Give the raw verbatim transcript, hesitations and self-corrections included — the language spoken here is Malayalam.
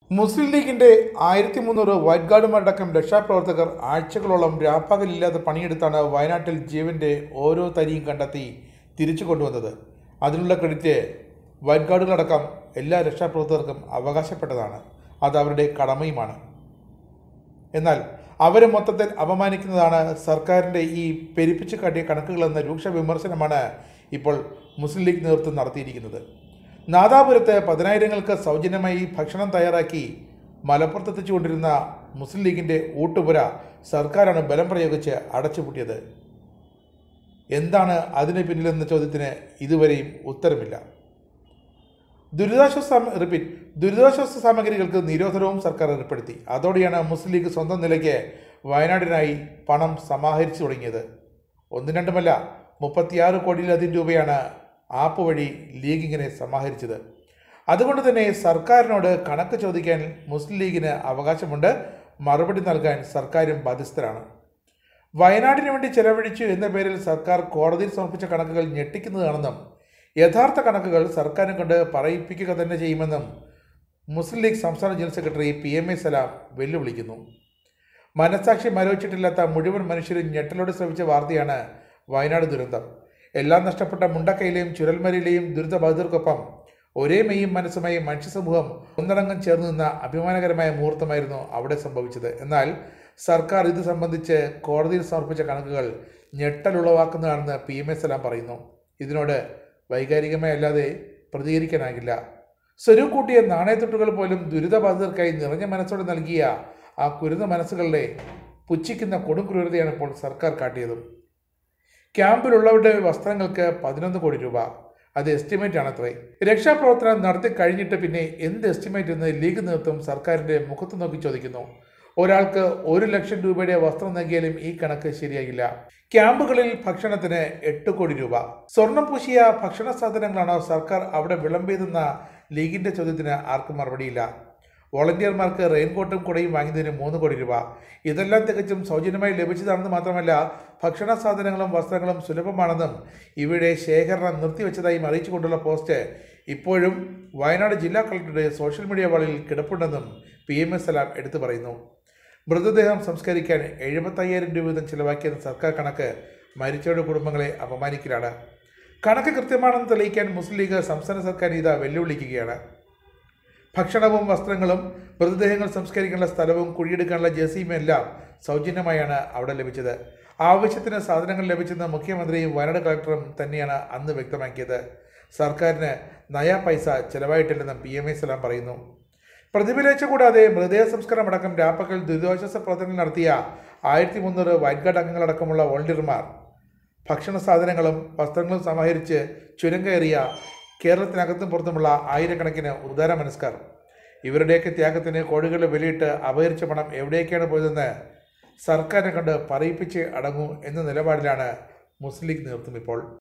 മുസ്ലിം ലീഗിന്റെ ആയിരത്തി മുന്നൂറ് വൈറ്റ് ഗാർഡുമാരടക്കം രക്ഷാപ്രവർത്തകർ ആഴ്ചകളോളം രാപ്പകലില്ലാതെ പണിയെടുത്താണ് വയനാട്ടിൽ ജീവന്റെ ഓരോ തരിയും കണ്ടെത്തി തിരിച്ചു കൊണ്ടുവന്നത്. അതിനുള്ള ക്രെഡിറ്റ് വൈറ്റ് ഗാർഡുകളടക്കം എല്ലാ രക്ഷാപ്രവർത്തകർക്കും അവകാശപ്പെട്ടതാണ്. അത് അവരുടെ കടമയുമാണ്. എന്നാൽ അവരെ മൊത്തത്തിൽ അപമാനിക്കുന്നതാണ് സർക്കാരിൻ്റെ ഈ പെരുപ്പിച്ചു കാട്ടിയ കണക്കുകളെന്ന രൂക്ഷ വിമർശനമാണ് ഇപ്പോൾ മുസ്ലിം ലീഗ് നേതൃത്വം നടത്തിയിരിക്കുന്നത്. നാദാപുരത്ത് പതിനായിരങ്ങൾക്ക് സൗജന്യമായി ഭക്ഷണം തയ്യാറാക്കി മലപ്പുറത്തെത്തിച്ചുകൊണ്ടിരുന്ന മുസ്ലിം ലീഗിൻ്റെ ഊട്ടുപുര സർക്കാരാണ് ബലം പ്രയോഗിച്ച് അടച്ചുപൂട്ടിയത്. എന്താണ് അതിന് പിന്നിലെന്ന ചോദ്യത്തിന് ഇതുവരെയും ഉത്തരമില്ല. ദുരിതാശ്വാസ റിപ്പീറ്റ് ദുരിതാശ്വാസ സാമഗ്രികൾക്ക് നിരോധനവും സർക്കാർ ഏർപ്പെടുത്തി. അതോടെയാണ് മുസ്ലിം ലീഗ് സ്വന്തം നിലയ്ക്ക് വയനാടിനായി പണം സമാഹരിച്ചു തുടങ്ങിയത്. ഒന്നും രണ്ടുമല്ല, മുപ്പത്തിയാറ് കോടിയിലധികം രൂപയാണ് ആപ്പ് വഴി ലീഗ് ഇങ്ങനെ സമാഹരിച്ചത്. അതുകൊണ്ട് തന്നെ സർക്കാരിനോട് കണക്ക് ചോദിക്കാൻ മുസ്ലിം ലീഗിന് അവകാശമുണ്ട്. മറുപടി നൽകാൻ സർക്കാരും ബാധ്യസ്ഥരാണ്. വയനാടിന് വേണ്ടി ചെലവഴിച്ചു എന്ന പേരിൽ സർക്കാർ കോടതിയിൽ സമർപ്പിച്ച കണക്കുകൾ ഞെട്ടിക്കുന്നതാണെന്നും യഥാർത്ഥ കണക്കുകൾ സർക്കാരിനെ കൊണ്ട് പറയിപ്പിക്കുക തന്നെ ചെയ്യുമെന്നും മുസ്ലിം ലീഗ് സംസ്ഥാന general secretary P M A Salam വെല്ലുവിളിക്കുന്നു. മനസാക്ഷി മരവിച്ചിട്ടില്ലാത്ത മുഴുവൻ മനുഷ്യരും ഞെട്ടലോടെ ശ്രമിച്ച വാർത്തയാണ് വയനാട് ദുരന്തം. എല്ലാം നഷ്ടപ്പെട്ട മുണ്ടക്കയിലെയും ചുരൽമലയിലെയും ദുരിതബാധിതർക്കൊപ്പം ഒരേ മെയ്യും മനസ്സുമായി മനുഷ്യ സമൂഹം ഒന്നടങ്കം ചേർന്ന് നിന്ന അഭിമാനകരമായ മുഹൂർത്തമായിരുന്നു അവിടെ സംഭവിച്ചത്. എന്നാൽ സർക്കാർ ഇത് സംബന്ധിച്ച് കോടതിയിൽ സമർപ്പിച്ച കണക്കുകൾ ഞെട്ടലുളവാക്കുന്നതാണെന്ന് പി എം എ സലാം പറയുന്നു. ഇതിനോട് വൈകാരികമായി അല്ലാതെ പ്രതികരിക്കാനാകില്ല. സ്വരൂപ് കൂട്ടിയ നാണയത്തൊട്ടുകൾ പോലും ദുരിതബാധിതർക്കായി നിറഞ്ഞ മനസ്സോടെ നൽകിയ ആ കുരുന്ന മനസ്സുകളുടെ പുച്ഛിക്കുന്ന കൊടും ക്രൂരതയാണ് ഇപ്പോൾ സർക്കാർ കാട്ടിയതും. ക്യാമ്പിലുള്ളവരുടെ വസ്ത്രങ്ങൾക്ക് പതിനൊന്ന് കോടി രൂപ, അത് എസ്റ്റിമേറ്റ് ആണത്രേ. രക്ഷാപ്രവർത്തനം നടത്തി കഴിഞ്ഞിട്ട് പിന്നെ എന്ത് എസ്റ്റിമേറ്റ് എന്ന് ലീഗ് നേതൃത്വം സർക്കാരിൻ്റെ മുഖത്ത് നോക്കി ചോദിക്കുന്നു. ഒരാൾക്ക് ഒരു ലക്ഷം രൂപയുടെ വസ്ത്രം നൽകിയാലും ഈ കണക്ക് ശരിയാകില്ല. ക്യാമ്പുകളിൽ ഭക്ഷണത്തിന് എട്ട് കോടി രൂപ. സ്വർണം പൂശിയ ഭക്ഷണ സാധനങ്ങളാണോ സർക്കാർ അവിടെ വിളമ്പിയതെന്ന ലീഗിന്റെ ചോദ്യത്തിന് ആർക്കും മറുപടിയില്ല. വോളണ്ടിയർമാർക്ക് റെയിൻകോട്ടും കുടയും വാങ്ങിയതിന് മൂന്ന് കോടി രൂപ. ഇതെല്ലാം തികച്ചും സൗജന്യമായി ലഭിച്ചതാണെന്ന് മാത്രമല്ല, ഭക്ഷണ സാധനങ്ങളും വസ്ത്രങ്ങളും സുലഭമാണെന്നും ഇവയുടെ ശേഖരണം നിർത്തിവെച്ചതായും അറിയിച്ചുകൊണ്ടുള്ള പോസ്റ്റ് ഇപ്പോഴും വയനാട് ജില്ലാ കളക്ടറുടെ സോഷ്യൽ മീഡിയ വാളിൽ കിടപ്പുണ്ടെന്നും പി എം എസ് സലാം എടുത്തു പറയുന്നു. മൃതദേഹം സംസ്കരിക്കാൻ എഴുപത്തയ്യായിരം രൂപ വീതം ചിലവാക്കിയെന്ന സർക്കാർ കണക്ക് മരിച്ചവരുടെ കുടുംബങ്ങളെ അപമാനിക്കലാണ്. കണക്ക് കൃത്യമാണെന്ന് തെളിയിക്കാൻ മുസ്ലിം ലീഗ് സംസ്ഥാന സർക്കാർ ഇതാ വെല്ലുവിളിക്കുകയാണ്. ഭക്ഷണവും വസ്ത്രങ്ങളും മൃതദേഹങ്ങൾ സംസ്കരിക്കാനുള്ള സ്ഥലവും കുഴിയെടുക്കാനുള്ള ജെസിയും എല്ലാം സൗജന്യമായാണ് അവിടെ ലഭിച്ചത്. ആവശ്യത്തിന് സാധനങ്ങൾ ലഭിച്ചെന്ന് മുഖ്യമന്ത്രിയും വയനാട് കളക്ടറും തന്നെയാണ് അന്ന് വ്യക്തമാക്കിയത്. സർക്കാരിന് നയാ പൈസ ചെലവായിട്ടില്ലെന്നും പി എം എ സലാം പറയുന്നു. പ്രതിഫലേച്ച കൂടാതെ മൃതദേഹ സംസ്കരണം അടക്കം രാപ്പകൽ ദുരിതാശ്വാസ പ്രവർത്തനങ്ങൾ നടത്തിയ ആയിരത്തി മുന്നൂറ് വൈറ്റ് ഗാർഡ് അംഗങ്ങളടക്കമുള്ള വോളണ്ടിയർമാർ ഭക്ഷണ സാധനങ്ങളും വസ്ത്രങ്ങളും സമാഹരിച്ച് ചുരം കയറിയ കേരളത്തിനകത്തും പുറത്തുമുള്ള ആയിരക്കണക്കിന് ഉദാര മനസ്കർ. ഇവരുടെയൊക്കെ ത്യാഗത്തിന് കോടികളുടെ വിലയിട്ട് അപഹരിച്ച പണം എവിടേക്കാണ് പോയതെന്ന് സർക്കാരിനെ കണ്ട് പറയിപ്പിച്ച് അടങ്ങൂ എന്ന നിലപാടിലാണ് മുസ്ലിം ലീഗ് നേതൃത്വം ഇപ്പോൾ.